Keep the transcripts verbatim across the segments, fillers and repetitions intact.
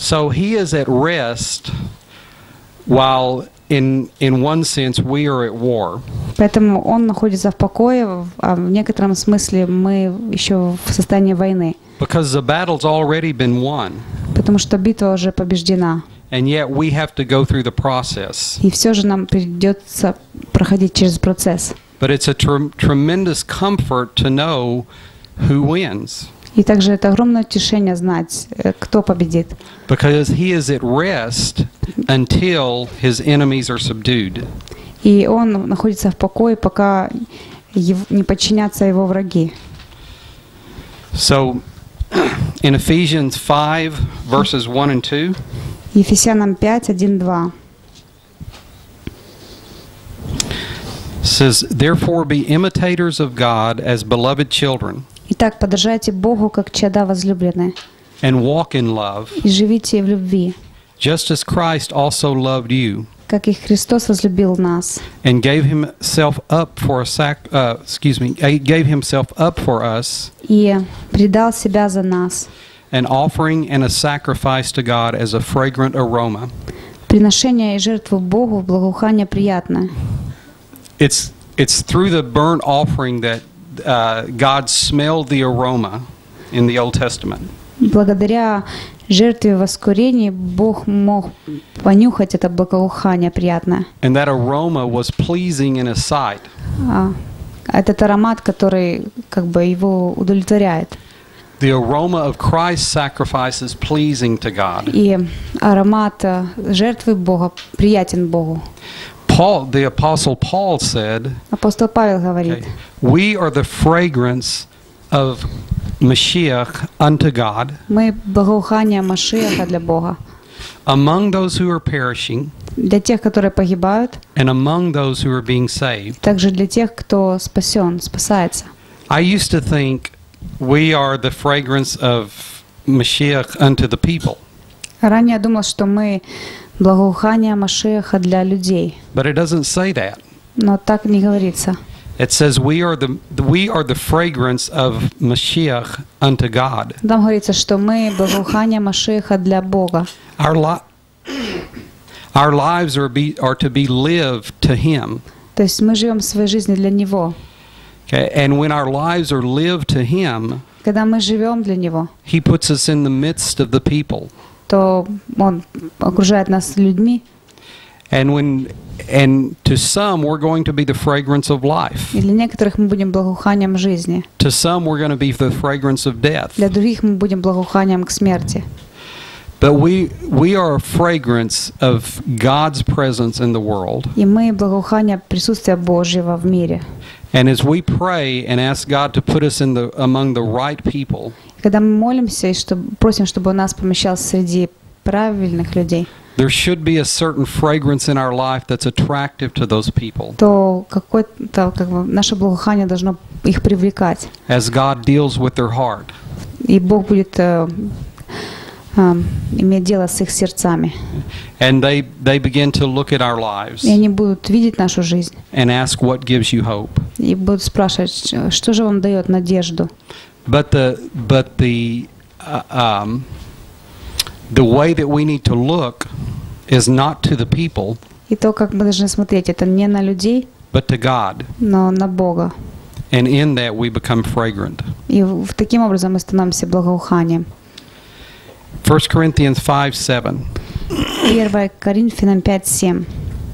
So he is at rest while in in one sense we are at war. Поэтому он находится в покое, а в некотором смысле мы еще в состоянии войны. Because the battle's already been won. Потому что битва уже побеждена. And yet we have to go through the process. И все же нам придется проходить через процесс. But it's a tre- tremendous comfort to know who wins. И также это огромное утешение знать, кто победит. Because he is at rest until his enemies are subdued. И он находится в покое, пока не подчинятся его враги. So, in Ephesians five, verses one and two, Ефесянам пять, один, два. says, "Therefore be imitators of God as beloved children, Итак, подражайте Богу, как чада возлюбленные, and walk in love, и живите в любви, just as Christ also loved you, как и Христос возлюбил нас, and gave himself up for a sac- uh, excuse me, gave himself up for us, и предал себя за нас, an offering and a sacrifice to God as a fragrant aroma." приношение и жертву Богу в благоухание приятное. It's it's through the burnt offering that uh, God smelled the aroma in the Old Testament. Благодаря жертве воскурения Бог мог понюхать это благоухание приятное. And that aroma was pleasing in His sight. А, этот аромат, который как бы его удовлетворяет. The aroma of Christ's sacrifice is pleasing to God. И аромат жертвы Бога приятен Богу. Paul, the Apostle Paul said, Апостол Павел говорит, okay, "We are the fragrance of Mashiach unto God мы благоухание Машиаха для Бога, among those who are perishing для тех, которые погибают, and among those who are being saved." также для тех, кто спасен, спасается. I used to think we are the fragrance of Mashiach unto the people. Ранее я думал, что мы благоухание Машиаха для людей, But it doesn't say that. но так не говорится. It says we are the we are the fragrance of Mashiach unto God. Там говорится, что мы благоухание Машиаха для Бога. Our li- our lives are be are to be lived to Him. То есть мы живем своей жизнью для Него. Okay, and when our lives are lived to Him, Когда мы живем для Него, He puts us in the midst of the people. то Он окружает нас людьми. And when and to some we're going to be the fragrance of life. И для некоторых мы будем благоуханием жизни. To some we're going to be the fragrance of death. Для других мы будем благоуханием к смерти. But we we are a fragrance of God's presence in the world. И мы благоухание присутствия Божьего в мире. And as we pray and ask God to put us in the among the right people, Когда мы молимся и что, просим, чтобы Он нас помещал среди правильных людей, there should be a certain fragrance in our life that's attractive to those people. то какое-то как бы, наше благоухание должно их привлекать. As God deals with their heart. И Бог будет э, э, иметь дело с их сердцами. And they they begin to look at our lives И они будут видеть нашу жизнь. and ask what gives you hope. И будут спрашивать, что же вам дает надежду. But the but the uh, um, the way that we need to look is not to the people, И то, как мы должны смотреть, это не на людей, but to God. но на Бога. And in that we become fragrant. И в, таким образом мы становимся благоуханием. First Corinthians five seven. первое Коринфянам пять семь.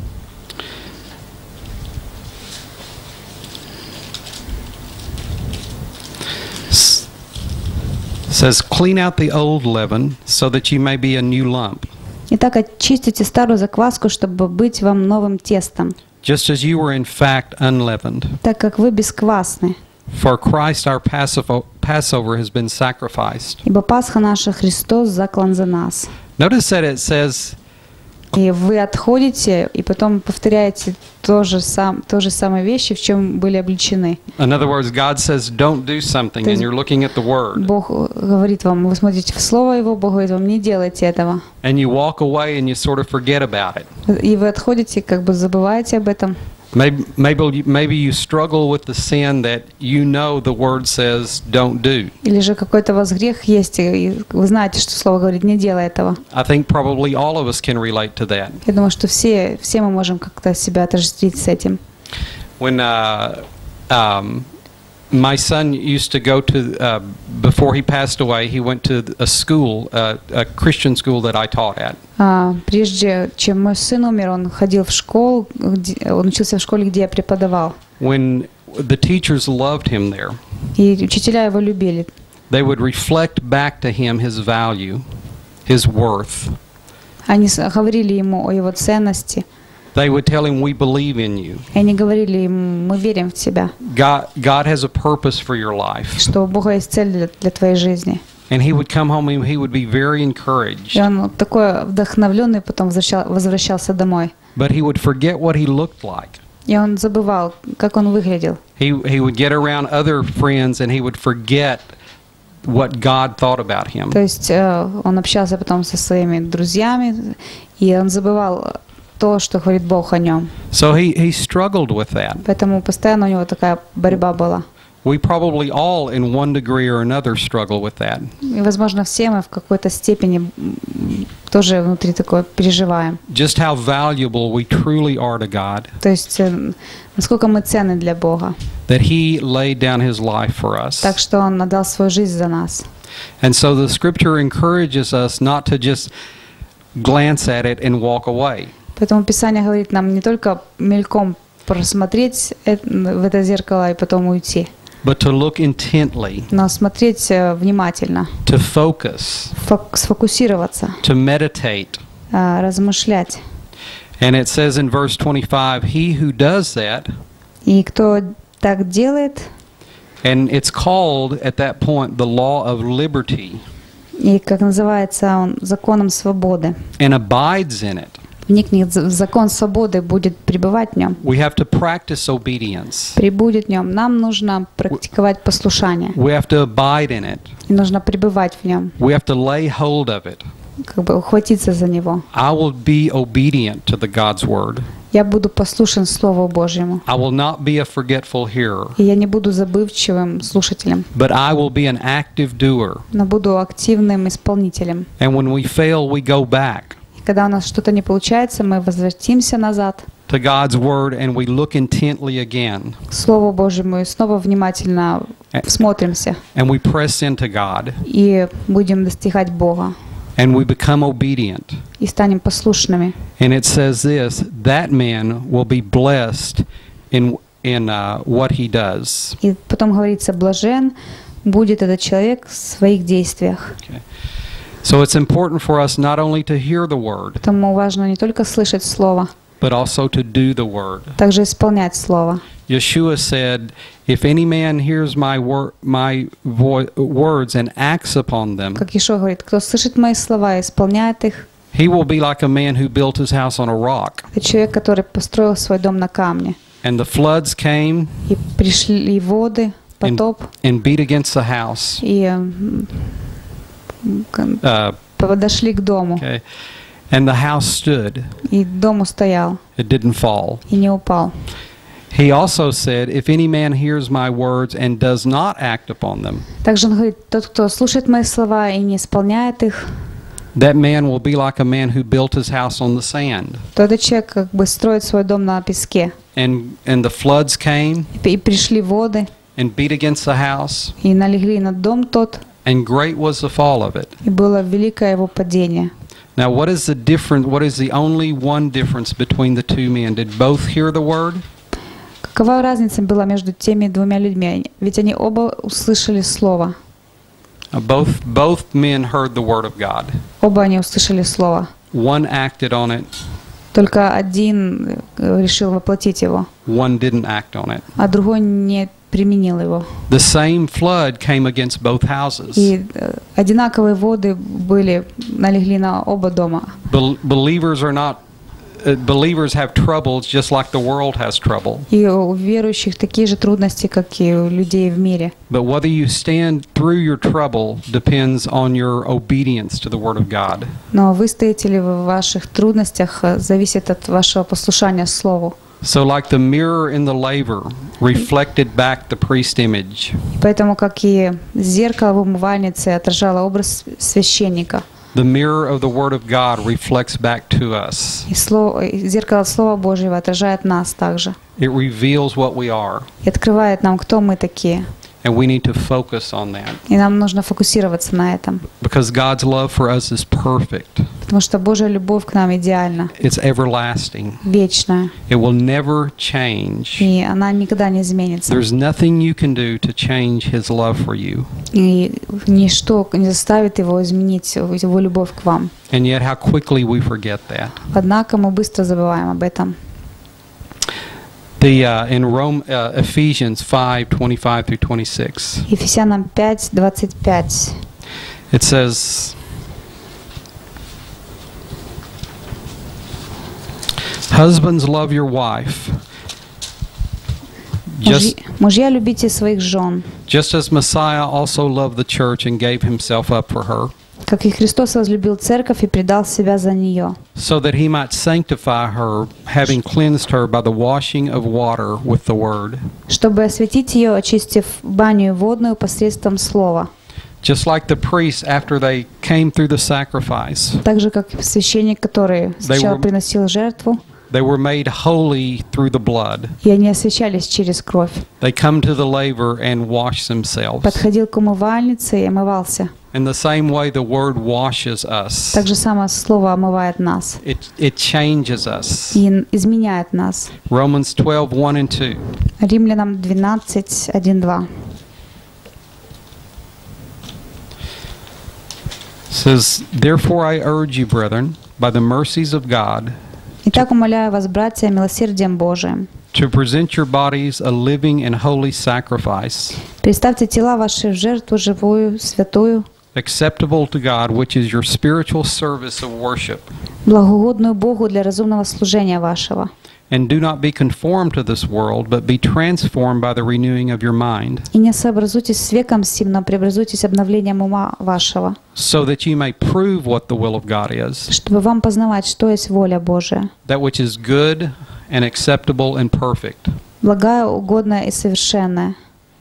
Says, "Clean out the old leaven, so that you may be a new lump, Итак, очистите старую закваску, чтобы быть вам новым тестом, just as you were in fact unleavened. так как вы бесквасны. For Christ our Passover Passover has been sacrificed." Ибо Пасха наша Христос заклан за нас. Notice that it says, И вы отходите, и потом повторяете то же, сам, то же самые вещи, в чем были обличены. in other words, God says, don't do something, and you're looking at the Word. Бог говорит вам, вы смотрите в Слово Его, Бог говорит вам, не делайте этого. And you walk away and you sort of forget about it. И вы отходите, как бы забываете об этом. Maybe, maybe, you- maybe you struggle with the sin that you know the Word says don't do. Или же какой-то у вас грех есть, и вы знаете, что Слово говорит, не делай этого. I think probably all of us can relate to that. Я думаю, что все, все мы можем как-то себя отождествить с этим. When uh, um, my son used to go to, uh, before he passed away, he went to a school, uh, a Christian school that I taught at. А, прежде чем мой сын умер, он ходил в школу, где, он учился в школе, где я преподавал. When the teachers loved him there, И учителя его любили. they would reflect back to him his value, his worth. Они с- говорили ему о его ценности. They would tell him, "We believe in you. И они говорили ему, мы верим в тебя, God, God has a purpose for your life." что у Бога есть цель для, для твоей жизни. And he would come home and he would be very encouraged. И он вот такой вдохновленный потом возвращал, возвращался домой. But he would forget what he looked like. И он забывал, как он выглядел. He, he would get around other friends and he would forget what God thought about him. То есть э, он общался потом со своими друзьями, и он забывал то, что говорит Бог о нем. So he, he struggled with that. Поэтому постоянно у него такая борьба была. We probably all, in one degree or another, struggle with that. И, возможно, все мы в какой-то степени м, тоже внутри такое переживаем. Just how valuable we truly are to God, То есть э, насколько мы ценны для Бога. that he laid down his life for us. Так что Он отдал свою жизнь за нас. And so the scripture encourages us not to just glance at it and walk away. Поэтому Писание говорит нам не только мельком просмотреть это- в это зеркало и потом уйти, But to look intently, но смотреть э, внимательно, to focus, фок- сфокусироваться, to meditate. э, размышлять. And it says in verse twenty-five, he who does that, И кто так делает, and it's called at that point the law of liberty, и как называется он, законом свободы, and abides in it. вникнет в закон свободы, будет пребывать в нем, We have to practice obedience. пребудет в нем. Нам нужно практиковать послушание, We have to abide in it. и нужно пребывать в нем, We have to lay hold of it. как бы ухватиться за него. I will be obedient to the God's word. Я буду послушен Слову Божьему, I will not be a forgetful hearer, и я не буду забывчивым слушателем, but I will be an active doer. но буду активным исполнителем. And when we fail, we go back И когда у нас что-то не получается, мы возвратимся назад to God's word and we look intently again. к Слову Божьему и снова внимательно всмотримся And we press into God и будем достигать Бога and we become obedient. и станем послушными. And it says this, that man will be blessed in, in uh, what he does. И потом говорится, блажен будет этот человек в своих действиях. Okay. So it's important for us not only to hear the word, Поэтому важно не только слышать Слово, but also to do the word. также исполнять Слово. Yeshua said, if any man hears my, wor- my vo- words and acts upon them, Как Ишуа говорит, кто слышит мои слова и исполняет их, he will be like a man who built his house on a rock. это человек, который построил свой дом на камне. And the floods came И пришли воды, потоп, and beat against the house. и м, к- Uh, подошли к дому. okay. And the house stood. И дом устоял, It didn't fall. и не упал. He also said, if any man hears my words and does not act upon them, Также он говорит, тот, кто слушает мои слова и не исполняет их, that man will be like a man who built his house on the sand. то этот человек как бы строит свой дом на песке. And, and the floods came И пришли воды, and beat against the house, и налегли на дом тот, and great was the fall of it. и было великое его падение. Now, what is the difference? What is the only one difference between the two men? Did both hear the word? Какова разница была между теми двумя людьми? Ведь они оба услышали Слово. Uh, Both, both men heard the word of God. Оба они услышали Слово. One acted on it, Только один э, решил воплотить его, one didn't act on it. а другой не применил его. The same flood came against both houses. И э, одинаковые воды были, налегли на оба дома. Bel- believers are not, uh, believers have troubles just like the world has trouble. И у верующих такие же трудности, как и у людей в мире. But whether you stand through your trouble depends on your obedience to the Word of God. Но выстоите ли вы в ваших трудностях, э, зависит от вашего послушания Слову. So like the mirror in the laver reflected back the priest image, Поэтому, как и зеркало в умывальнице отражало образ священника, the mirror of the Word of God reflects back to us. и слово, и зеркало Слова Божьего отражает нас также. It reveals what we are, И открывает нам, кто мы такие. and we need to focus on that И нам нужно фокусироваться на этом. because God's love for us is perfect. Потому что Божья любовь к нам идеальна, It's everlasting. вечная. It will never change. И она никогда не изменится. There's nothing you can do to change His love for you. И ничто не заставит его изменить его любовь к вам. And yet how quickly we forget that. Однако мы быстро забываем об этом. The uh, in Rome uh, Ephesians five twenty-five through twenty-six, Ефесянам пять двадцать пять. it says, "Husbands, love your wife, just Мужья, мужья, любите своих жен, just as Messiah also loved the church and gave himself up for her, как и Христос возлюбил церковь и предал себя за нее, so that he might sanctify her, having cleansed her by the washing of water with the word, чтобы осветить ее, очистив баню водную посредством слова, just like the priests after they came through the sacrifice, так же, как священник, который сначала were- приносил жертву, they were made holy through the blood. и они освящались через кровь. They come to the laver and wash themselves. Подходил к умывальнице и омывался. In the same way the word washes us. Так же самое слово омывает нас It, it changes us. и изменяет нас. Romans twelve, one and two. Римлянам двенадцать, один, два. Says, "Therefore I urge you, brethren, by the mercies of God, Итак, умоляю вас, братья, милосердием Божиим, to present your bodies a living and holy sacrifice, представьте тела ваши в жертву живую, святую, acceptable to God, which is your spiritual service of worship. благоугодную Богу для разумного служения вашего. And do not be conformed to this world, but be transformed by the renewing of your mind, И не сообразуйтесь с веком сим, но преобразуйтесь обновлением ума вашего, so that you may prove what the will of God is, чтобы вам познавать, что есть воля Божия, that which is good and acceptable and perfect." благая, угодная и совершенная.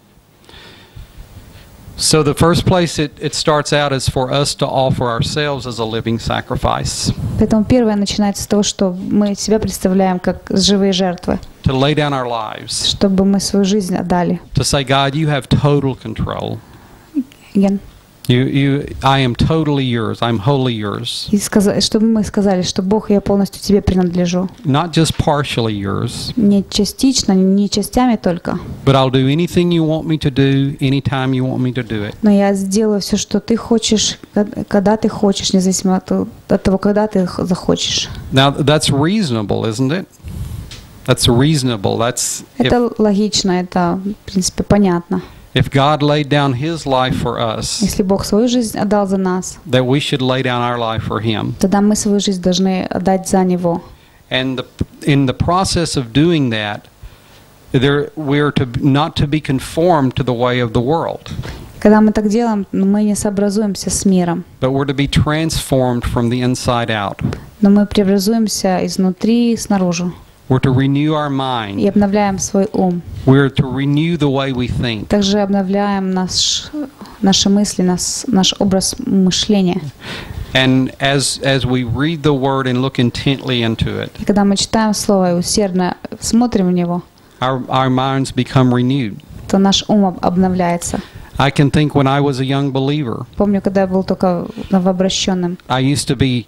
So the first place it, it starts out is for us to offer ourselves as a living sacrifice, Поэтому первое начинается с того, что мы себя представляем как живые жертвы, to lay down our lives, чтобы мы свою жизнь отдали. to say, "God, you have total control. Again. You, you, I am totally yours. I'm wholly yours. И сказать, чтобы мы сказали, что Бог, я полностью тебе принадлежу. Not just partially yours, Не частично, не частями только, but I'll do anything you want me to do, anytime you want me to do it." но я сделаю все, что ты хочешь, кад- когда ты хочешь, независимо от, от того, когда ты х- захочешь. Now that's reasonable, isn't it? That's reasonable. That's if, Это логично, это, в принципе, понятно. if God laid down His life for us, Если Бог свою жизнь отдал за нас, that we should lay down our life for Him. тогда мы свою жизнь должны отдать за Него. And the, in the process of doing that, there we are to not to be conformed to the way of the world, Когда мы так делаем, мы не сообразуемся с миром, but we're to be transformed from the inside out. но мы преобразуемся изнутри и снаружи We're to renew our и mind. обновляем свой ум. We're to renew the way we think. Также обновляем наш, наши мысли, наш, наш образ мышления. And as as we read the Word and look intently into it, И когда мы читаем Слово и усердно смотрим в него, our our minds become renewed. то наш ум об- обновляется. I can think when I was a young believer, Помню, когда я был только новообращенным, I used to be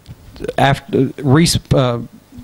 after res- uh,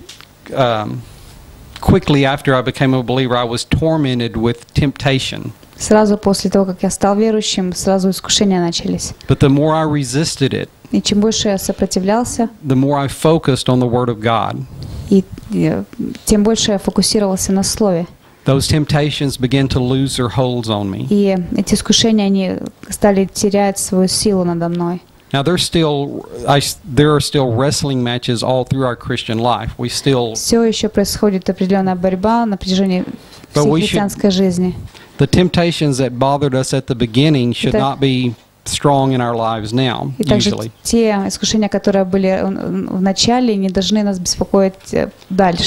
um, quickly after I became a believer, I was tormented with temptation. сразу после того, как я стал верующим, сразу искушения начались. But the more I resisted it, И чем больше я сопротивлялся, the more I focused on the Word of God. и, и, тем больше я фокусировался на Слове. Those temptations began to lose their holds on me. И эти искушения, они стали терять свою силу надо мной. Now there's still, I, s- there are still wrestling matches all through our Christian life. We still, Все еще происходит определенная борьба на протяжении But всей we should- христианской жизни. the temptations that bothered us at the beginning should Это- not be strong in our lives now, И также usually. те искушения, которые были в начале, не должны нас беспокоить э, дальше.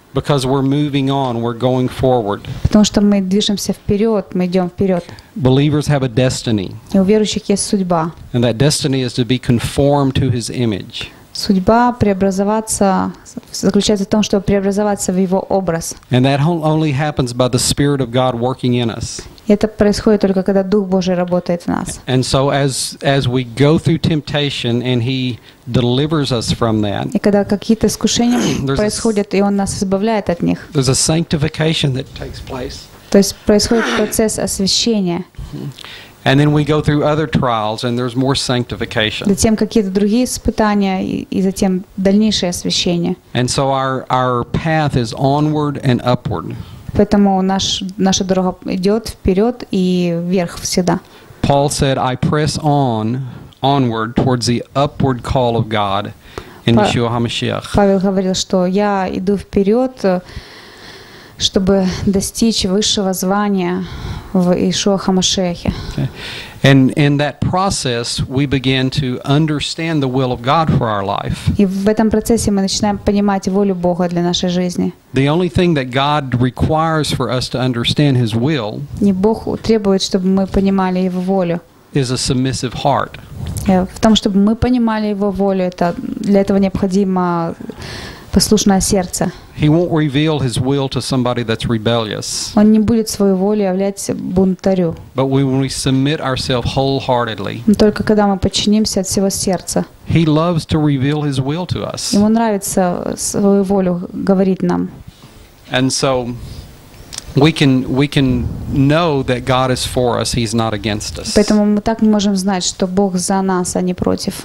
Because we're moving on, we're going forward. Потому что мы движемся вперед, мы идем вперед. Believers have a destiny, И у верующих есть судьба. and that destiny is to be conformed to His image. Судьба преобразоваться заключается в том, чтобы преобразоваться в Его образ. And that hon- only happens by the Spirit of God working in us. И это происходит только когда Дух Божий работает в нас. And so as as we go through temptation and He delivers us from that, И когда какие-то искушения There's a- происходят, и Он нас избавляет от них. there's a sanctification that takes place. То есть происходит процесс освящения. And then we go through other trials and there's more sanctification. Затем какие-то другие испытания, и, и затем дальнейшее освящение. And so our our path is onward and upward. Поэтому наш, наша дорога идет вперед и вверх всегда. Paul said, I press on, onward towards the upward call of God in Pa- Yeshua HaMashiach. Павел говорил, что я иду вперед, э, чтобы достичь высшего звания в Иешуа Хамашиахе. And in that process, we begin to understand the will of God for our life. И в этом процессе мы начинаем понимать волю Бога для нашей жизни. The only thing that God requires for us to understand His will Не Бог требует, чтобы мы понимали Его волю. is a submissive heart. Э, В том, чтобы мы понимали Его волю, это, для этого необходимо послушное сердце. He won't reveal His will to somebody that's rebellious. Он не будет свою волю являть бунтарю. But we, when we submit ourselves wholeheartedly, Но только когда мы подчинимся от всего сердца. He loves to reveal His will to us. Ему нравится свою волю говорить нам. And so we can we can know that God is for us, He's not against us. Поэтому мы так можем знать, что Бог за нас, а не против.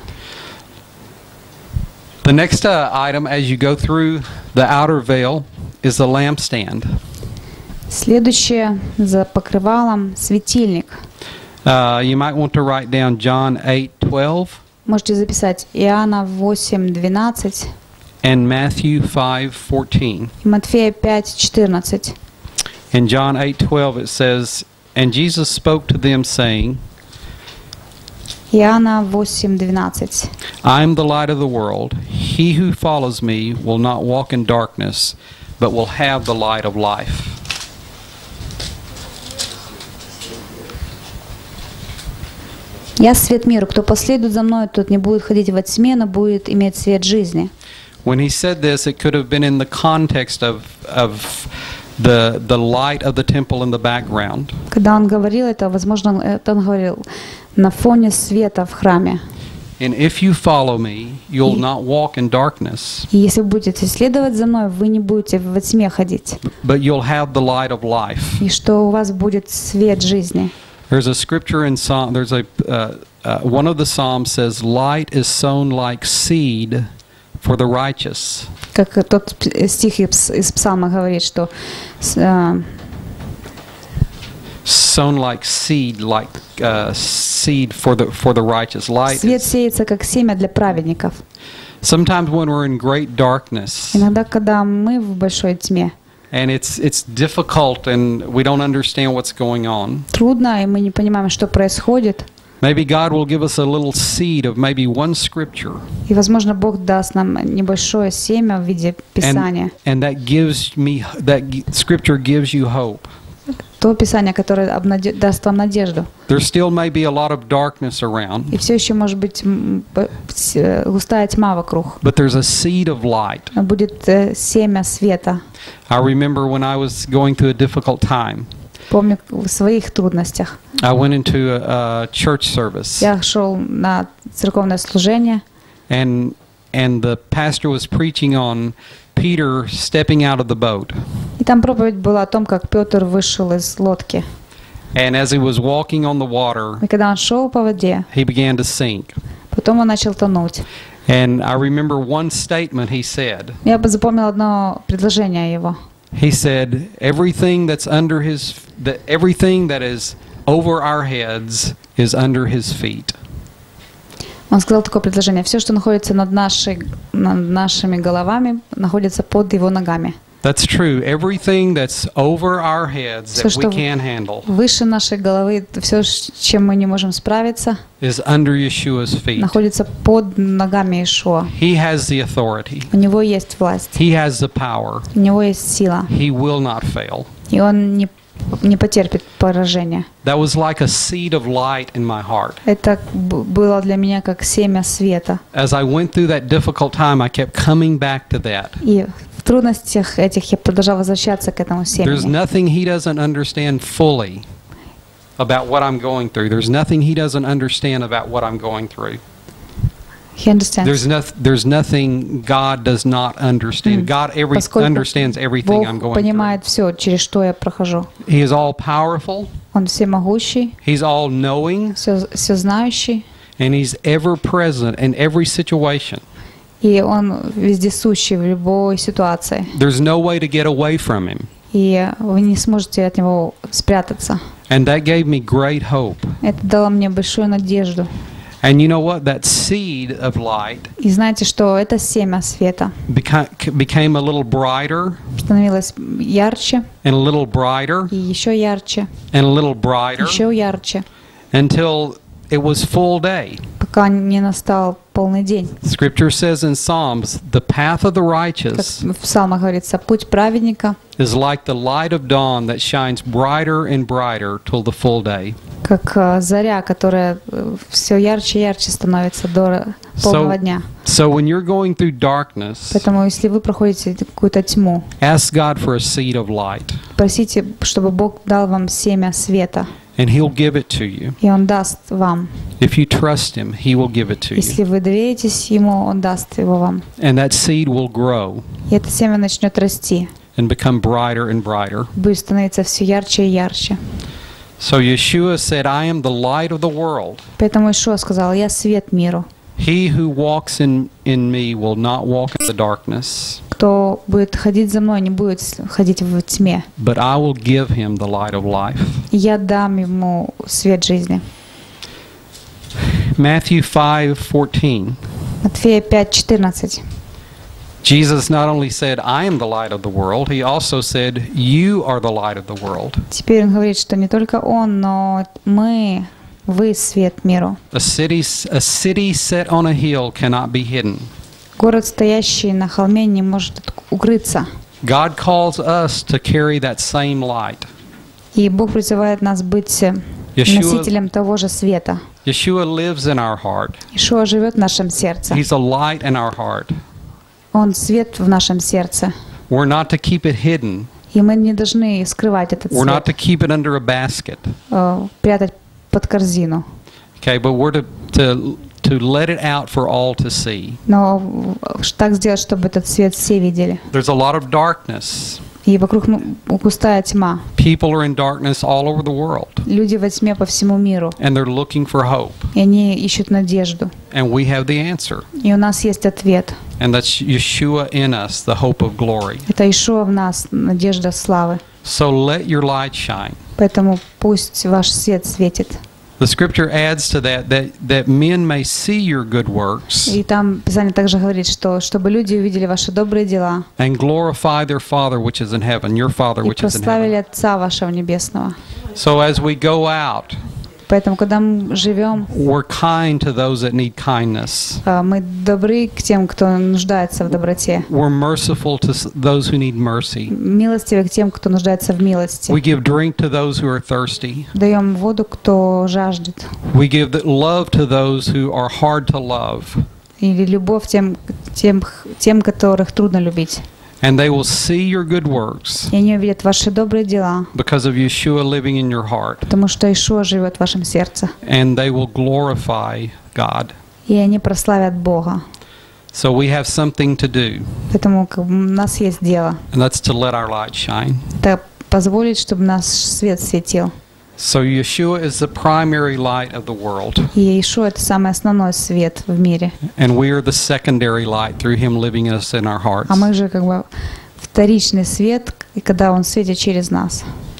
The next uh, item as you go through the outer veil is the lampstand. Следующее за покрывалом светильник. Uh, you might want to write down John eight twelve Можете записать Иоанна восемь двенадцать and Matthew five fourteen. и Матфея пять четырнадцать. In John eight twelve it says, "And Jesus spoke to them, saying, Иоанна восемь двенадцать. I am the light of the world. He who follows me will not walk in darkness, but will have the light of life." Я свет миру. Кто последует за мной, тот не будет ходить во тьме, но будет иметь свет жизни. When he said this, it could have been in the context of of the the light of the temple in the background. Когда он говорил это, возможно, это он говорил на фоне света в храме. And if you follow me, you'll not walk in darkness, И если вы будете следовать за мной, вы не будете во тьме ходить. but you'll have the light of life. И что у вас будет свет жизни. There's a scripture in Psalm. There's a uh, uh, one of the Psalms says, "Light is sown like seed for the righteous." Как тот стих из из Псалма говорит, что э, Sown like seed, like uh, seed for the for the righteous. Light. свет is- сеется как семя для праведников. Sometimes when we're in great darkness Иногда, когда мы в большой тьме, and it's it's difficult and we don't understand what's going on, трудно, и мы не понимаем, что происходит. maybe God will give us a little seed of maybe one scripture, И, возможно, Бог даст нам небольшое семя в виде Писания. and that gives me that g- scripture gives you hope. То Писание, которое обнаде- даст вам надежду. There still may be a lot of darkness around, И все еще может быть м, п- с- э, густая тьма вокруг. but there's a seed of light. Но будет э, семя света. I remember when I was going through a difficult time, Помню в своих трудностях. I went into a, a church service, Я шел на церковное служение, and and the pastor was preaching on Peter stepping out of the boat. и там проповедь была о том, как Петр вышел из лодки. And as he was walking on the water, И когда он шел по воде, he began to sink. потом он начал тонуть. And I remember one statement he said. Я бы запомнил одно предложение его. He said, "Everything that's under his, that everything that is over our heads is under his feet." Он сказал такое предложение: все, что находится над, нашей, над нашими головами, находится под его ногами. That's true. Everything that's over our heads Всё, that we что can't handle выше нашей головы, все, с чем мы не можем справиться, is under Yeshua's feet. находится под ногами Иешуа. He has the authority. У него есть власть, He has the power. у него есть сила, He will not fail. и он не, не потерпит поражения. That was like a seed of light in my heart. Это б- было для меня как семя света. As I went through that difficult time, I kept coming back to that. И в трудностях этих я продолжала возвращаться к этому There's семени. nothing he doesn't understand fully about what I'm going through. There's nothing he doesn't understand about what I'm going through. He understands. There's no, there's nothing God does not understand. God every, Поскольку understands everything I'm Бог going through. понимает все, через что я прохожу. He is all powerful. Он всемогущий, He's all knowing, все, всезнающий, and he's ever present in every situation. и он вездесущий в любой ситуации. There's no way to get away from him. И вы не сможете от него спрятаться. And that gave me great hope. Это дало мне большую надежду. And you know what? That seed of light И знаете, что это семя света beca- became a little brighter становилось ярче and a little brighter и еще ярче, and a little brighter еще ярче, until it was full day. пока не настал полный день. Scripture says in Psalms, the path of the Как righteous в псалмах говорится, путь праведника, is like the light of dawn that shines brighter and brighter till the full day. как э, заря, которая все ярче и ярче становится до полного So, дня. so when you're going through darkness, Поэтому, если вы проходите какую-то тьму, ask God for a seed of light, просите, чтобы Бог дал вам семя света, and He'll give it to you. и Он даст вам. If you trust Him, He will give it to you. Если вы доверитесь Ему, Он даст его вам. And that seed will grow И это семя начнет расти, and become brighter and brighter. будет становиться все ярче и ярче. So Yeshua said, I am the light of the world. Поэтому Ишуа сказал: «Я свет миру. He who walks in, in me will not walk in the darkness, Кто будет ходить за мной, не будет ходить в тьме. but I will give him the light of life. И я дам ему свет жизни». Matthew five fourteen. Матфея пять четырнадцать. Jesus not only said, I am the light of the world, he also said, you are the light of the world. Теперь он говорит, что не только он, но мы, вы свет миру. A city, a city set on a hill cannot be hidden. Город, стоящий на холме, не может укрыться. God calls us to carry that same light. И Бог призывает нас быть носителем того же света. Yeshua lives in our heart. Ишуа живет в нашем сердце. He's a light in our heart. Он свет в нашем сердце. We're not to keep it hidden. И мы не должны скрывать этот We're not to свет, keep it under a basket. э, прятать под корзину. Okay, but we're to, to, to let it out for all to see. Но так сделать, чтобы этот свет все видели. There's a lot of darkness. И вокруг ну, густая тьма. People are in darkness all over the world, Люди во тьме по всему миру. and they're looking for hope. И они ищут надежду. And we have the answer. И у нас есть ответ. And that's Yeshua in us, the hope of glory. Это Ишуа в нас, надежда славы. So let your light shine. Поэтому пусть ваш свет светит. The scripture adds to that, that that men may see your good works И там Писание также говорит, что чтобы люди увидели ваши добрые дела and glorify their Father which is in heaven, your Father и which is in прославили heaven. Отца вашего Небесного. So as we go out, Поэтому, когда мы живем, we're kind to those that need kindness. э, мы добры к тем, кто нуждается в доброте. We're merciful to s- those who need mercy. Милостивы к тем, кто нуждается в милости. We give drink to those who are thirsty. Даем воду, кто жаждет. We give the love to those who are hard to love. Или любовь тем, тем, тем, которых трудно любить. And they will see your good works И они увидят ваши добрые дела, because of Yeshua living in your heart. потому что Ишуа живет в вашем сердце. And they will glorify God. И они прославят Бога. So we have something to do, Поэтому как бы, у нас есть дело. and that's to let our light shine. Это позволить, чтобы наш свет светил. So Yeshua is the primary light of the world, И Ишуа — это самый основной свет в мире. and we are the secondary light through Him living in us in our hearts. А мы же как бы вторичный свет, и когда Он светит через нас.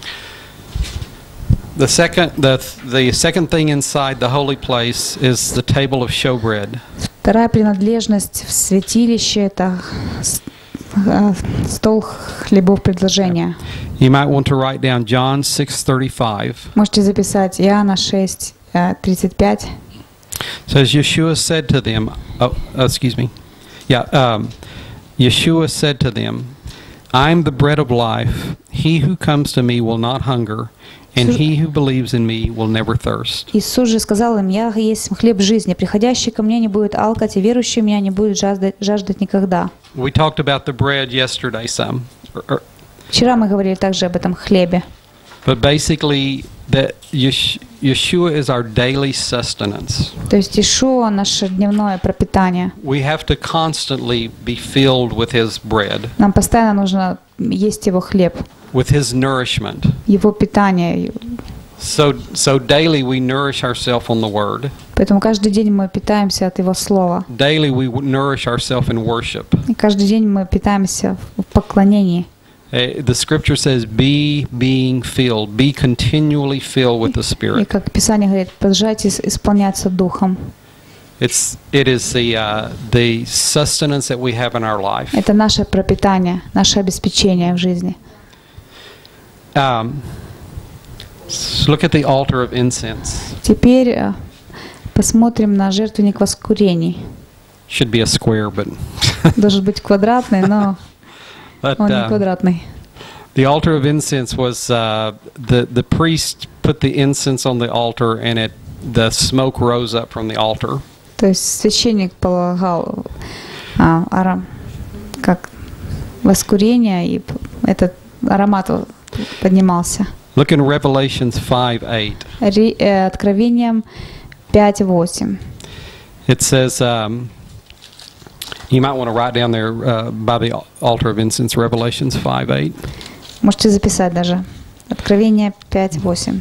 The second, the, the second thing inside the holy place is the table of showbread. Вторая принадлежность в святилище — это с- э, стол хлебов предложения. You might want to write down John six thirty-five. Можете записать Иоанна шесть тридцать пять. Says Yeshua said to them, oh, excuse me. Yeah, um, Yeshua said to them, I am the bread of life. He who comes to me will not hunger, and he who believes in me will never thirst. Иисус же сказал им: «Я есть хлеб жизни. Приходящий ко мне не будет алкать, и верующий в меня не будет жаждать, жаждать никогда». We talked about the bread yesterday some. Вчера мы говорили также об этом хлебе. But basically, that Yeshua is our daily sustenance. То есть Иешуа — наше дневное пропитание. We have to constantly be filled with His bread, Нам постоянно нужно есть Его хлеб, with His nourishment. Его питание. So, so daily we nourish ourselves on the Word. Поэтому каждый день мы питаемся от Его Слова. Daily we nourish ourselves in worship. И каждый день мы питаемся в поклонении. The Scripture says, "Be being filled, be continually filled with the И Spirit." как Писание говорит, продолжайте исполняться Духом. It's it is the uh, the sustenance that we have in our life. Это наше пропитание, наше обеспечение в жизни. Um, let's look at the altar of incense. Теперь э, посмотрим на жертвенник воскурений. Should be a square, but Должен быть квадратный, но but он не uh, квадратный. the altar of incense was uh, the the priest put the incense on the altar, and it the smoke rose up from the altar. То есть священник полагал а, аром, как воскурение, и этот аромат поднимался. Look in Revelations five eight. Ри, э, Откровением пять восемь. It says, um, you might want to write down there uh, by the altar of incense, Revelations five eight. Можете записать даже. Откровение пять восемь.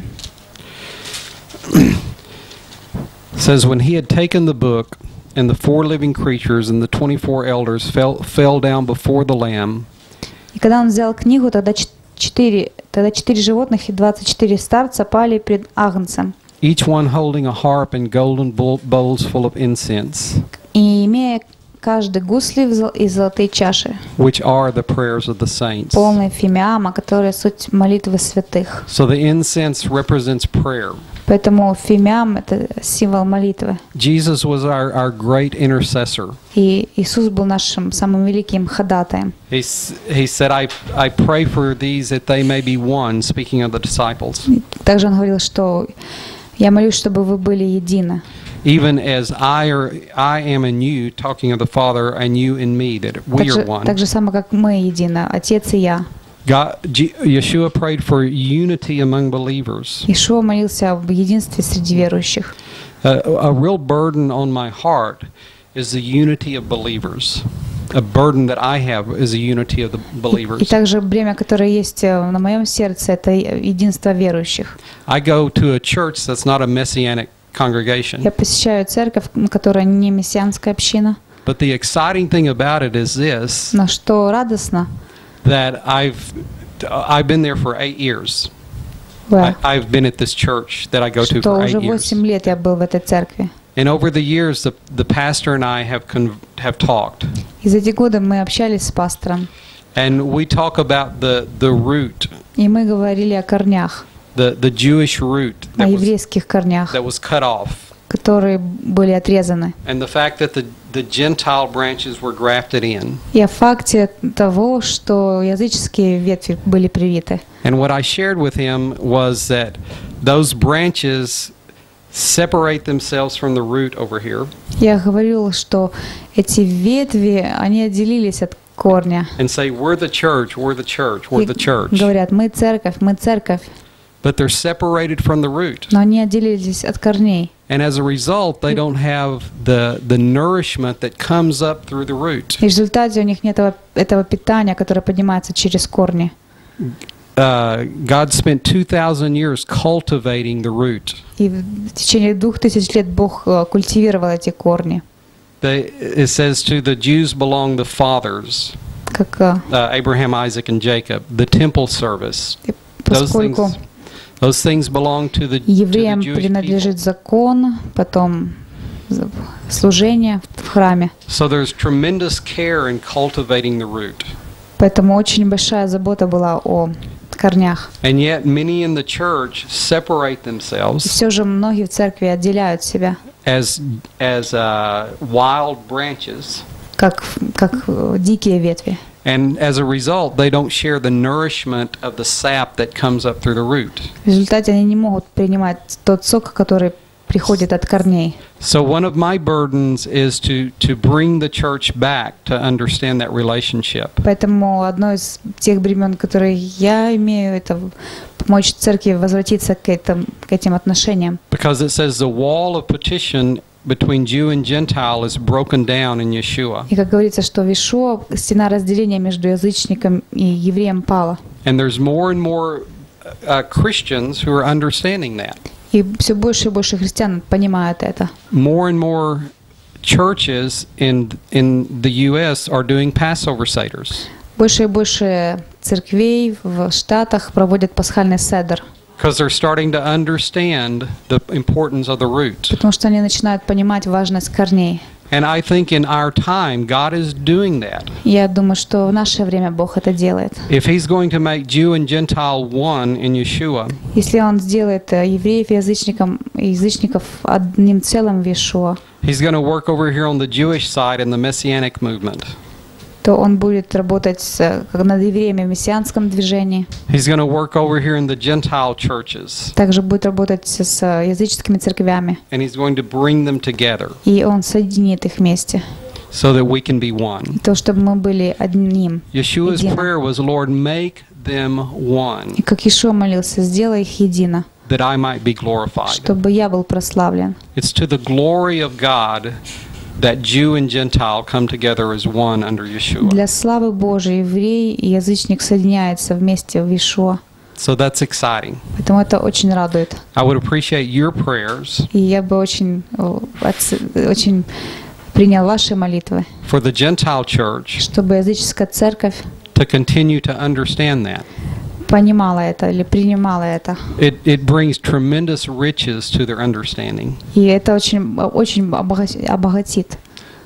It says, when he had taken the book, and the four living creatures and the twenty-four elders fell fell down before the Lamb. И когда он взял книгу, тогда четыре, тогда четыре животных и двадцать четыре старца пали пред Агнцем. Each one holding a harp and golden bowls full of incense, И имея каждый гусли и золотые чаши, which are the prayers of the saints. полные фимиама, которые суть молитвы святых. So the incense represents prayer. Поэтому фимиам — это символ молитвы. Jesus was our, our great intercessor. И Иисус был нашим самым великим ходатаем. He, he said, I, I pray for these that they may be one, speaking of the disciples. Также он говорил, что я молюсь, чтобы вы были едины. Even as I, are, I am in you, talking of the Father, and you in me, that we are one. Так же самое, как мы едины, Отец и я. God, Yeshua prayed for unity among believers. Иешуа молился об единстве среди верующих. A, a real burden on my heart is the unity of believers. A burden that I have is the unity of the believers. И также бремя, которое есть на моем сердце, это единство верующих. I go to a church that's not a messianic congregation. Я посещаю церковь, которая не мессианская община. But the exciting thing about it is this. Но что радостно, that I've I've been there for eight years. I, I've been at this church that I go to for eight что уже years. восемь лет я был в этой церкви. And over the years, the the pastor and I have con, have talked. И за эти годы мы общались с пастором. And we talk about the the root. И мы говорили о корнях. The the Jewish root that, was, that was cut off. которые были отрезаны. And the fact that the the Gentile branches were grafted in. И о факте того, что языческие ветви были привиты. And what I shared with him was that those branches separate themselves from the root over here. Я говорил, что эти ветви, они отделились от корня. And say, we're the church, we're the church, we're the church. Говорят, мы церковь, мы церковь. But they're separated from the root. Но они отделились от корней. And as a result, they don't have the the nourishment that comes up through the root. И в результате у них нет этого, этого питания, которое поднимается через корни. Uh, God spent two thousand years cultivating the root. И в течение двух тысяч лет Бог культивировал эти корни. They, it says to the Jews belong the fathers, как uh, Abraham, Isaac, and Jacob. The temple service. Those things, those things belong to the, евреям to the Jewish принадлежит people. закон, потом служение в храме. So there's tremendous care in cultivating the root. Поэтому очень большая забота была о корнях. And yet many in the church separate И themselves все же многие в церкви отделяют себя, as as uh, wild branches, как, как э, дикие ветви. and as a result, they don't share the nourishment of the sap that comes up through the root. В результате они не могут принимать тот сок, который приходит от корней. So one of my burdens is to to bring the church back to understand that relationship. Поэтому одно из тех бремен, которые я имею, это помочь церкви возвратиться к этим, к этим отношениям. Because it says the wall of petition between Jew and Gentile is broken down in Yeshua. И как говорится, что в Иешуа стена разделения между язычником и евреем пала. And there's more and more uh, Christians who are understanding that. И все больше и больше христиан понимают это. More and more churches in in the U S are doing Passover seders. Больше и больше церквей в Штатах проводят пасхальный седер, Because they're starting to understand the importance of the root. потому что они начинают понимать важность корней. And I think in our time, God is doing that. Я думаю, что в наше время Бог это делает. If He's going to make Jew and Gentile one in Yeshua, Если Он сделает э, евреев и язычникам, и язычников одним целым в Иешуа, He's going to work over here on the Jewish side in the Messianic movement. то Он будет работать с, как над евреями в мессианском движении. He's going to work over here in the Gentile churches. Также будет работать с, с языческими церквями. And He's going to bring them together И Он соединит их вместе. so that we can be one. То, чтобы мы были одним. Yeshua's Едино. prayer was, Lord, make them one, И как Иешуа молился, сделай их едино, that I might be glorified. чтобы я был прославлен. It's to the glory of God that Jew and Gentile come together as one under Yeshua. Для славы Божией еврей и язычник соединяются вместе в Иешуа. So that's exciting. Поэтому это очень радует. I would appreciate your prayers И я бы очень, о, отц- очень принял ваши молитвы, for the Gentile church чтобы языческая церковь to continue to understand that. понимала это или принимала это. It, it brings tremendous riches to their understanding. И это очень, очень обога- обогатит.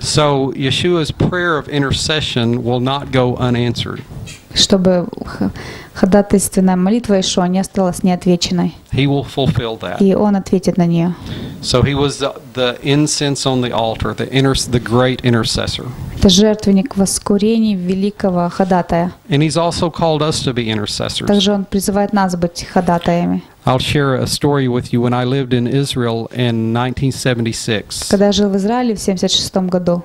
So Yeshua's prayer of intercession will not go unanswered. Чтобы х- ходатайственная молитва Иешуа не осталась неотвеченной. He will fulfill that. И Он ответит на нее. So he was the, the incense on the altar, the, inter, the great intercessor. Это жертвенник воскурений великого ходатая. And he's also called us to be intercessors. Также Он призывает нас быть ходатаями. I'll share a story with you when I lived in Israel in nineteen seventy-six. Когда я жил в Израиле в семьдесят шестом году,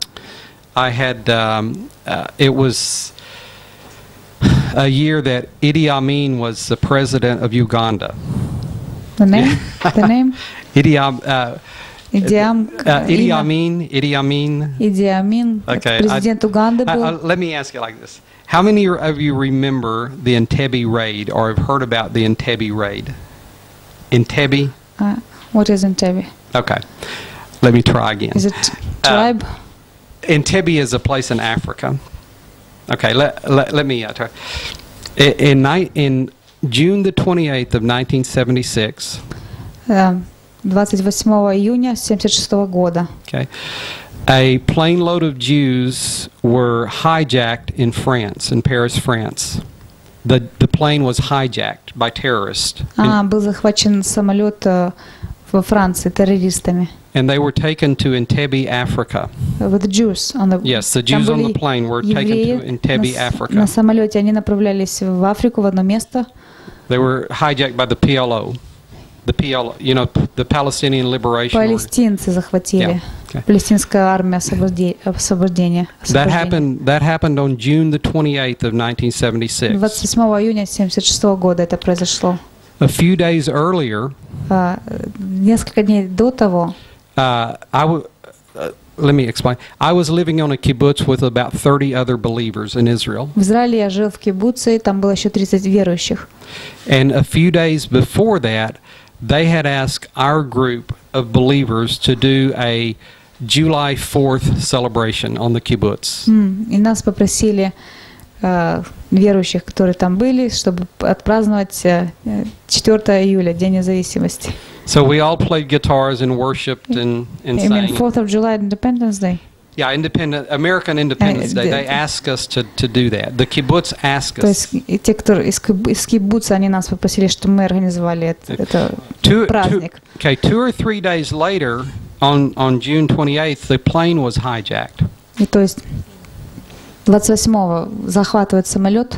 I had, um, uh, it was a year that Idi Amin was the president of Uganda. the name, the name, Idi, Am- uh, Иди Ам- uh, Idi имя? Amin, Idi Amin. Иди Амин, Okay, президент Уганды Uh, uh, был. let me ask you like this. How many of you remember the Entebbe raid or have heard about the Entebbe raid? Entebbe? Uh, what is Entebbe? Okay. Let me try again. Is it tribe? Entebbe is a place in Africa. Okay, let, let, let me uh, try. In, in, ni- in June the twenty-eighth of nineteen seventy-six, Э, двадцать восьмого июня семьдесят шестого года okay, a plane load of Jews were hijacked in France, in Paris, France. The, the plane was hijacked by terrorists. а, был захвачен самолет э, во Франции террористами. And they were taken to Entebbe, Africa. With Jews on the, Yes, the там Jews on the были plane were taken евреи to Entebbe, на, с- Africa. на самолете они направлялись в Африку в одно место. They were hijacked by the P L O. The P L O, you know, the Palestinian Liberation Army. Палестинцы захватили. Yeah, okay. Палестинская армия освобожде- освобождения. That освобождения. happened. That happened on June the twenty-eighth of nineteen seventy-six. двадцать восьмого июня семьдесят шестого года это произошло. A few days earlier, А, несколько дней до того uh, I w- uh, let me explain. I was living on a kibbutz with about thirty other believers in Israel, в Израиле я жил в кибуце, и там было еще тридцать верующих. and a few days before that, they had asked our group of believers to do a July fourth celebration on the kibbutz. М, И нас попросили э, верующих, которые там были, чтобы отпраздновать э, четвёртого июля, День независимости. So we all played guitars and worshipped and, and You mean sang. fourth of July Independence Day? Yeah, independent American Independence Uh, Day. the- They ask us to, to do that. The kibbutz asked То us. есть и те, кто из, киб- из кибуца, они нас попросили, чтобы мы организовали это, это Two, two, праздник. okay, two or three days later, on, on June twenty-eighth, the plane was hijacked. И то есть двадцать восьмого захватывает самолет,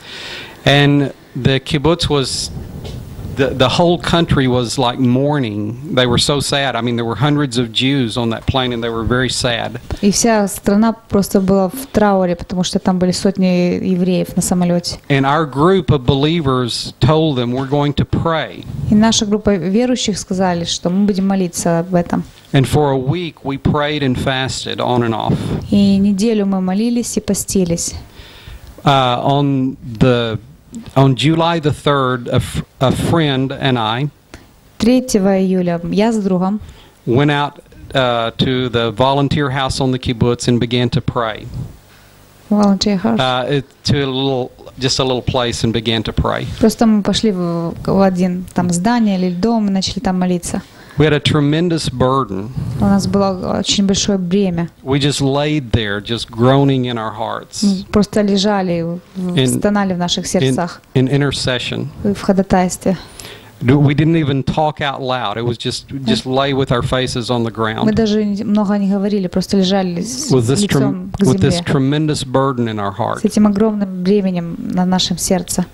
And the kibbutz was, the, the whole country was like mourning. They were so sad. I mean, there were hundreds of Jews on that plane, and they were very sad. и вся страна просто была в трауре, потому что там были сотни евреев на самолете. And our group of believers told them, we're going to pray. И наша группа верующих сказали, что мы будем молиться об этом. And for a week, we prayed and fasted on and off. И неделю мы молились и постились. Uh, on the on July the third, a, f- a friend and I третьего июля я с другом went out uh, to the volunteer house on the kibbutz and began to pray. volunteer house. Uh, it, to a little, just a little place, and began to pray. Просто мы пошли в, в один там здание или дом и начали там молиться. We had a tremendous burden. У нас было очень большое бремя. We just laid there, just groaning in our hearts, Мы просто лежали, в- In- стонали в наших in, сердцах in intercession. в ходатайстве. Do- We didn't even talk out loud. It was just just lay with our faces on the Мы ground даже много не говорили, просто лежали с with this лицом trem- к with this земле, tremendous burden in our heart. с этим огромным бременем на нашем сердце.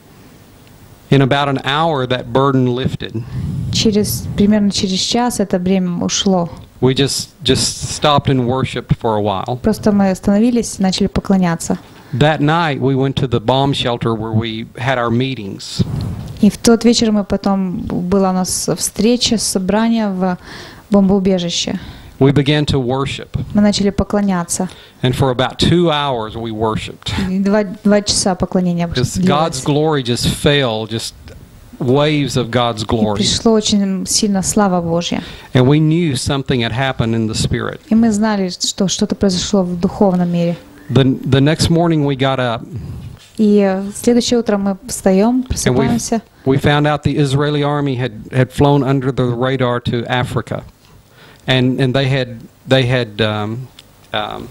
In about an hour, that burden lifted. Через, примерно через час это бремя ушло. We just just stopped and worshipped for a while. Просто мы остановились и начали поклоняться. That night, we went to the bomb shelter where we had our meetings. И в тот вечер мы потом, была у нас встреча, собрание в бомбоубежище. We began to worship, Мы начали поклоняться. and for about two hours, we worshipped. И Два, два часа поклонения Because длилось. God's glory just fell, just waves of God's И glory. пришло очень сильно слава Божья. And we knew something had happened in the spirit. И мы знали, что что-то произошло в духовном мире. The, the next morning we got up, И следующее утро мы встаем, просыпаемся. we found out the Israeli army had, had flown under the radar to Africa. And, and they had, they had um, um,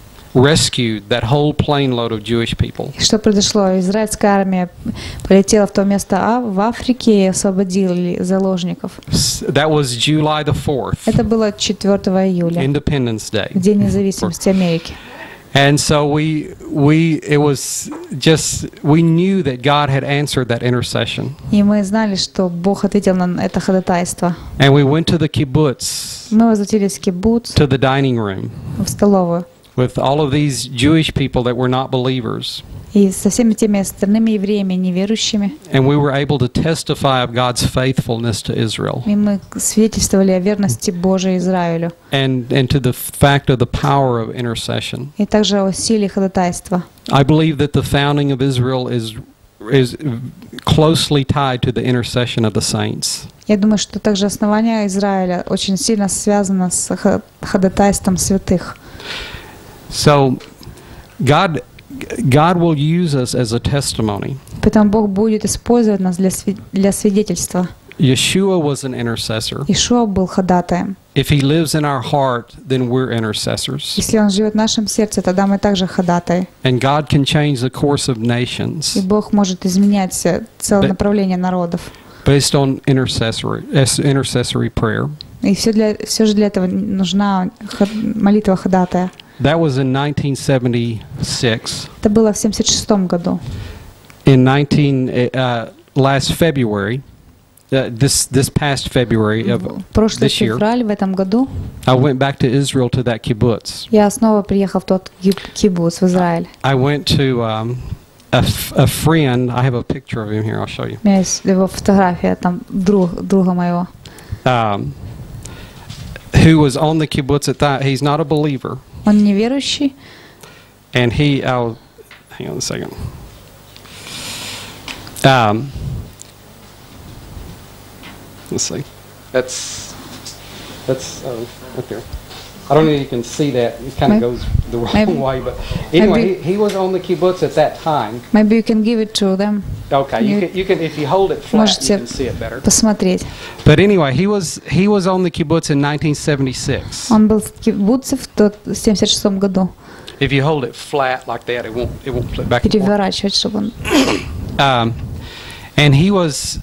rescued that whole plane load of Jewish people. И что произошло? Израильская армия полетела в то место А в Африке и освободили заложников. S- That was July the fourth, Это было четвёртого июля, Independence Day. День независимости Америки. And so we, we, it was just, we knew that God had answered that intercession. И мы знали, что Бог ответил на это ходатайство. And we went to the kibbutz, Мы возвратились в кибуц, to the dining room, в столовую. with all of these Jewish people that were not believers. И со всеми теми остальными евреями, неверующими. And we were able to testify of God's faithfulness to Israel, И мы свидетельствовали о верности Божией Израилю. and, and to the fact of the power of intercession. И также о силе ходатайства. I believe that the founding of Israel is, is closely tied to the intercession of the saints. Я думаю, что также основание Израиля очень сильно связано с хо- ходатайством святых. So God, God will use us as a testimony. Поэтому Бог будет использовать нас для, сви- для свидетельства. Yeshua was an intercessor. Ишуа был ходатаем. If he lives in our heart, then we're intercessors. Если Он живет в нашем сердце, тогда мы также ходатаи. And God can change the course of И nations Бог может изменять э, целое направление народов. based on intercessory, as- intercessory prayer. И все, для, все же для этого нужна ход- молитва ходатая. That was in nineteen seventy-six. Это было в семьдесят шестом году. In nineteen uh, last February, uh, this this past February of Прошлый this year, февраль в этом году I went back to Israel to that kibbutz. я снова приехал в тот ки- кибуц в Израиль. I went to um, a, f- a friend. I have a picture of him here. I'll show you. У меня есть его фотография, там друг, друга моего. Um, who was on the kibbutz at that? He's not a believer, Он неверующий, and he. I'll hang on a second. Um, let's see. That's that's uh, up here. I don't know if you can see that. It kind of Maybe- goes the wrong maybe- way, but anyway, maybe- he, he was on the kibbutz at that time. Maybe you can give it to them. Okay, you You- can, you can, if you hold it flat, you Можете can see it better. посмотреть. But anyway, he was he was on the kibbutz in nineteen seventy-six. Он был в кибуце в тот семьдесят шестом году. If you hold it flat like that, it won't it won't flip back and forth. Переворачивать, чтобы он... Um, and he was,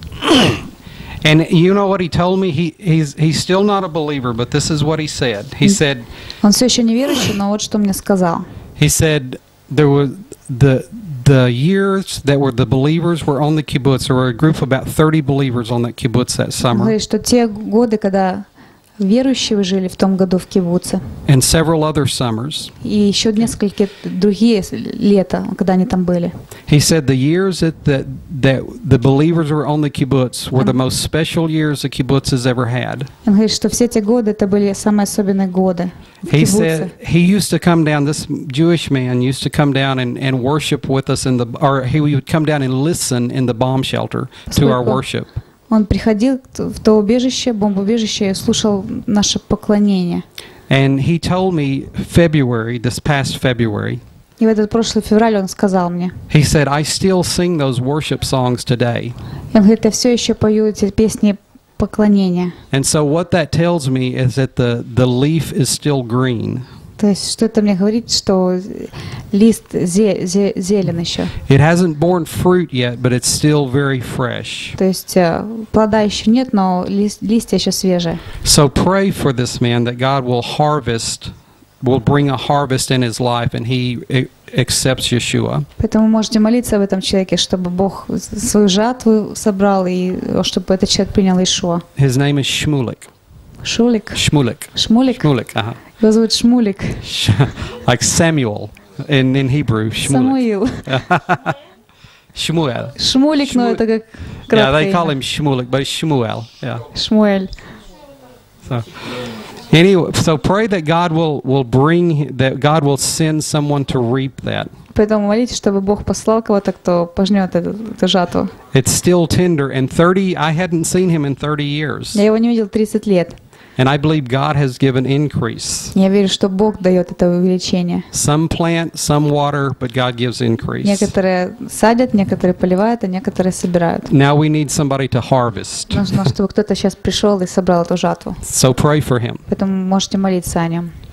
and you know what he told me? He he's he's still not a believer, but this is what he said. He said Он все еще не верующий, но вот что мне сказал. he said there were the the years that were the believers were on the kibbutz. There were a group of about thirty believers on that kibbutz that Он summer, говорит, что те годы, когда верующие жили в том году в кибуце, and several other summers. и еще несколько другие с- лета, когда они там были. He said the years that the, that the believers were on the kibbutz were the most special years the kibbutz has ever had. Он говорит, что все эти годы это были самые особенные годы в He кибуце. said he used to come down, this Jewish man used to come down and, and worship with us in the, or he would come down and listen in the bomb shelter to our Поскольку worship. Он приходил в то убежище, бомбоубежище, и слушал наше поклонение. And he told me February, this past February, И в этот прошлый февраль он сказал мне, he said, I still sing those worship songs today. он говорит, я все еще пою эти песни поклонения. And so what that tells me is that the, the leaf is still green. То есть что это мне говорит, что лист зе- зе- зелен еще. It hasn't borne fruit yet, but it's still very fresh. То есть э, плода еще нет, но лист- листья еще свежие. So pray for this man that God will harvest, will bring a harvest in his life and he a- accepts Yeshua. Поэтому можете молиться об этом человеке, чтобы Бог свою жатву собрал и чтобы этот человек принял Ишуа. His name is Shmulik. Шулик? Shmulik. Шмулик? Shmulik, uh-huh. Его зовут Шмулик. Sh- like Samuel in, in Hebrew. Shmulik. Самуил. Shmuel. Шмулик, но Шму- это как Yeah, краткое they call имя. him Shmulik, but it's Shmuel. Yeah. Шмуэль. So, anyway, so pray that God will, will bring, that God will send someone to reap that. Поэтому молитесь, чтобы Бог послал кого-то, кто пожнет эту, эту жатву. It's still tender, and thirty, I hadn't seen him in thirty years. Я его не видел тридцать лет. And I believe God has given increase. Я верю, что Бог дает это увеличение. Some plant, some water, but God gives increase. Некоторые садят, некоторые поливают, а некоторые собирают. Now we need somebody to harvest. Нужно, чтобы кто-то сейчас пришел и собрал эту жатву. So pray for him. Поэтому можете молиться о нем.